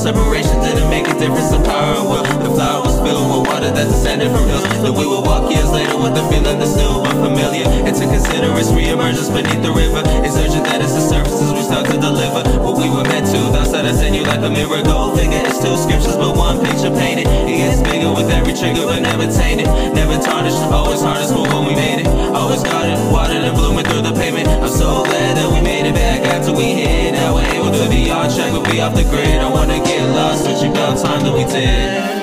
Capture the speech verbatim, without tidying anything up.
separation didn't make a difference in power and will. The flower was filled with water that descended from hills, that we would walk years later with the feeling that's still unfamiliar. And to consider its re-emergence beneath the river, it's urgent that it's the surfaces we start to deliver what we were meant to. Thou said I send you like a mirror gold figure. It's two scriptures but one picture painted. It gets bigger with every trigger but never tainted, never tarnished, always hardest for when we made it. Always guarded, watered and blooming through the pavement. I'm so glad that we made it back after we hit. Now we're able to be on track, we'll be off the grid. I wanna get lost with you about time that we did.